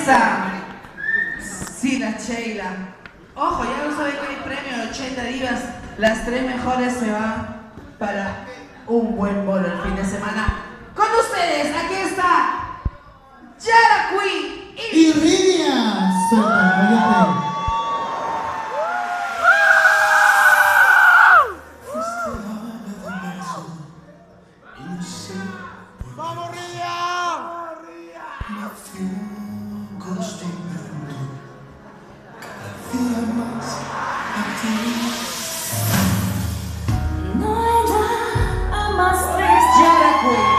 está. Sí, la Sheila. Ojo, ya no saben que hay premio de 80 divas. Las 3 mejores se van para un buen bolo el fin de semana. Con ustedes, aquí está Yara Queen y Ridia. ¡Vamos, Ridia! No era más triste. Yara Queen.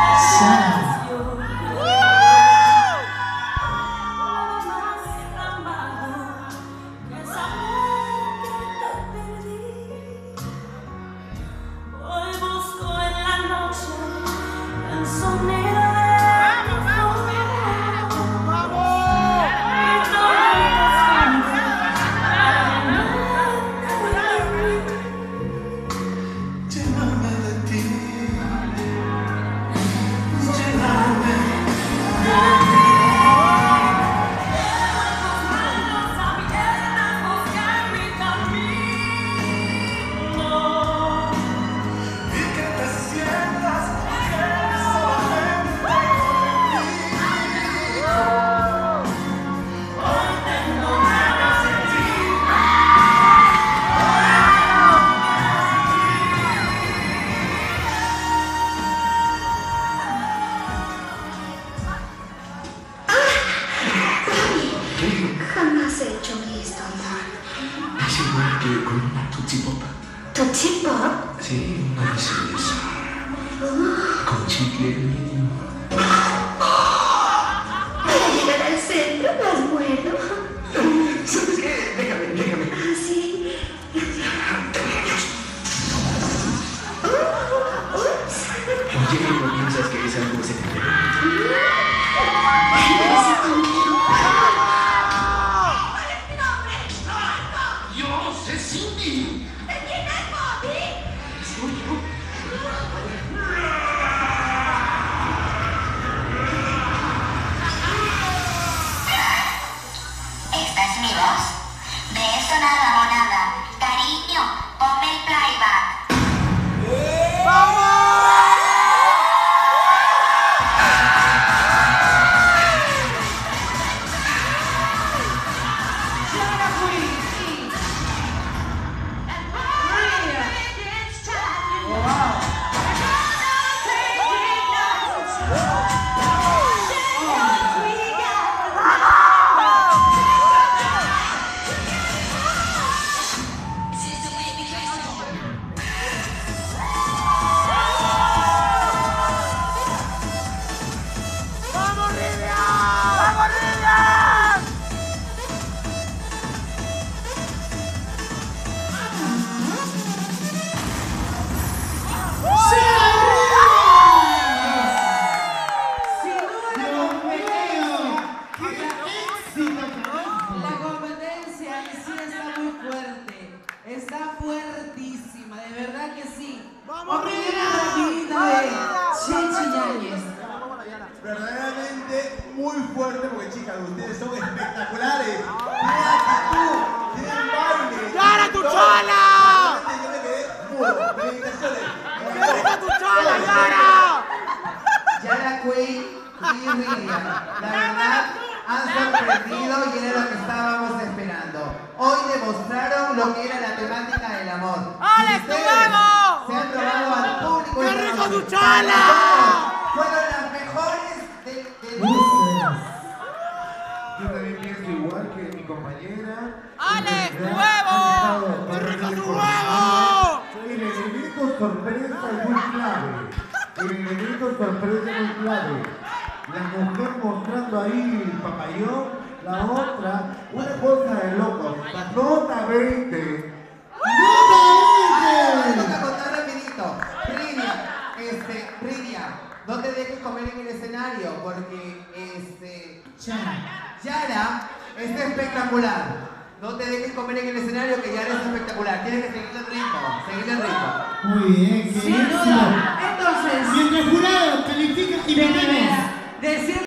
Jamás he hecho esto, amor. Es igual que con una Tootsie Pop. ¿Tootsie Pop? Sí, una de esas. Con chicle medio. Para llegar al centro más bueno. ¿Sabes qué? Déjame. ¿Ah, sí? Oye, ¿no piensas que es algo secreto? Regresa conmigo. ¿Cuál es mi nombre? Yo sé Cindy. ¿De quién es Bobby? Soy yo. ¿Esta es mi voz? De eso nada, monada. Cariño, ponme el playback. ¡Vamos, Ridia! ¡Vamos, Ridia! La competencia en sí está muy fuerte, está fuertísima, de verdad que sí. ¡Vamos, Rapidito de Chechi Yáñez. Verdaderamente muy fuerte porque, chicas, ustedes son espectaculares. Tienen actitud, tienen baile. ¡Yara, tu chola! Yo me quedé mudo. Felicitaciones. ¡Qué rica tu chola, Yara! Yara Queen y Ridia, la verdad, han sorprendido y era lo que estábamos esperando. Hoy demostraron lo que era la temática del amor. ¡Alex, tu huevo! Se han robado al público. ¡Qué esta rico noche. tu chola! Fueron las mejores de Yo también pienso igual que mi compañera. ¡Alex, tu En huevo! verdad, ¡Qué rico tu por- huevo! El elemento sorpresa es muy clave. El elemento sorpresa es muy clave. La mujer mostrando ahí el papayón, la otra, una cosa de locos. La nota 20. Ah, me toca contar rapidito. Ridia, no te dejes comer en el escenario porque Yara es espectacular. No te dejes comer en el escenario que Yara es espectacular. Tienes que seguirle el ritmo, Muy bien, qué Sin éxito. duda. Entonces, Y el jurado califica y de venimos. decir